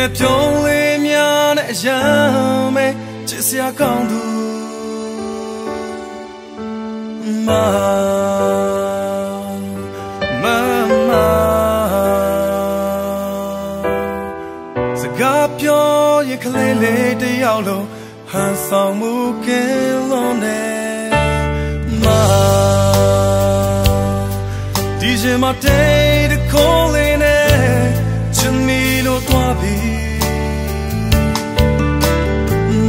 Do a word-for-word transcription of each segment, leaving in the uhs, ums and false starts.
နဲ့ပြုံးလေးများနဲ့ရမ်းမဲ့ချစ်စရာကောင်းသူမမမစကားပြောရင်ကလေးလေးတယောက်လုံးဟန်ဆောင်မှုကင်းလုံးနဲ့မဒီချိန်မှာတေးတခေါ်လေးနဲ့ချစ်မိလို့သွားပြီမ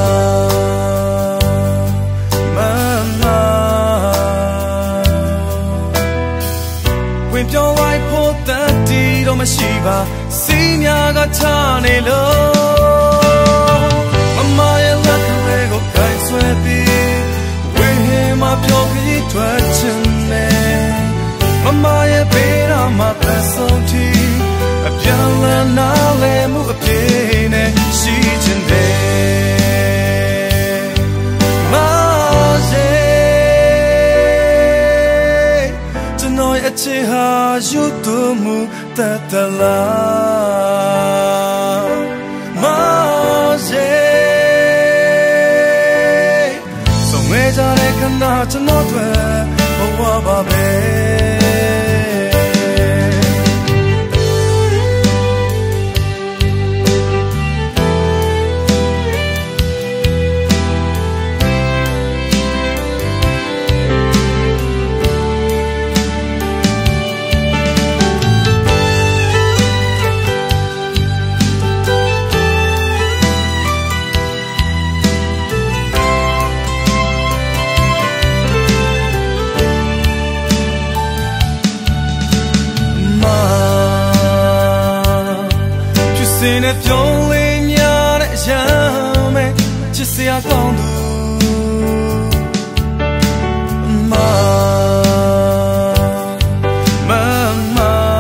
မမဝင်ပြောင်းလိုက်ဖို့တတ်တီတော့မရှိပါစီးများကချနေလို့မမရဲ့လက်ကလေးကိုခိုင်းဆွဲပြီးဝေဟင်မှာပြောပြီးထွက်ချင်တယ်မမရဲ့ဘေးတော်မှာပတ်ဆုံးတီအပြောင်းလဲနားလဲမှုအပြည့်နဲ့ရှိချင်တယ်မစေကျွန်တော်ရဲ့အချစ်ဟာယူတူမှုတတ်တလားမစေဆုံးဝဲကြတဲ့ခဏကျွန်တော်တို့ဘဝပါပဲစင်းနဲ့ပြုံးလေးများနဲ့ရမ်းမဲ့ချစ်စရာကောင်းသူမမမ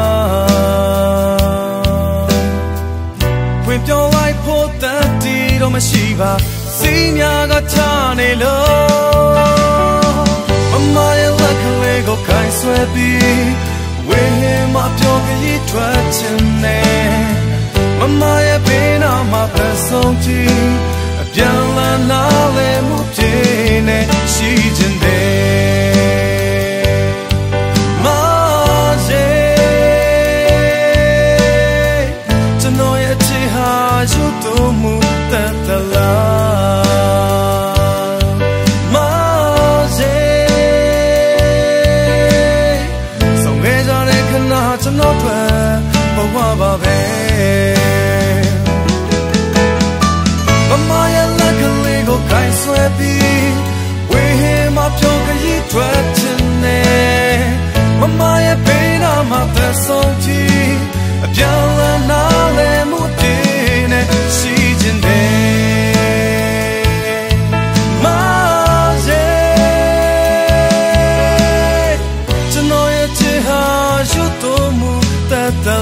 ဝင်ပြောင်းလိုက်ဖို့တတ်တီတော့မရှိပါစီးများကချနေလို့မမရဲ့လက်ကလေးကိုခိုင်းဆွဲပြီးဝေဟင်မှာပြောပြီးထွက်ချင်တယ်မမရဲ့ဘေးနားမှာပတ်ဆုံးကြည့်အပြန်လာနားလဲမှုပြင်းနဲ့ရှိချင်တယ်မစေကျွန်တော်ရဲ့ချစ်ဟာယူတူမှုတတ်တလားမစေဆုံးခဲ့ကြတဲ့ခဏကျွန်တော်တို့ဘဝပါပဲခိုင်းဆွဲပြီးဝေဟင်မှာပြုံးကြည့်ထွက်ချင်တယ်မမရဲ့ဘေးနားမှာပတ်ဆုံးကြည့်အပြောင်းလဲနားလဲမှုပြင်းနဲ့ရှိချင်တယ်မစေကျွန်တော်ရဲ့ချစ်ဟာယူတူမှုတတ်တ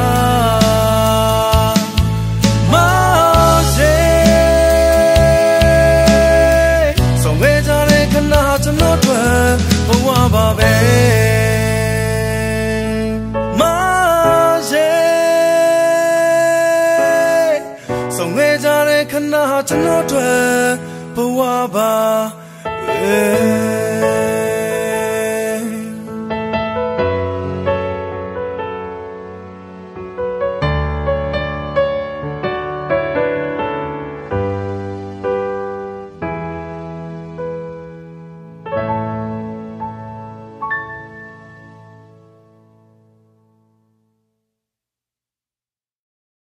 လားမစေကျွန်တော်တို့ဘဝပါပဲမစေဆုံးခဲ့ကြတဲ့ခဏကျွန်တော်တို့ဘဝပါပဲ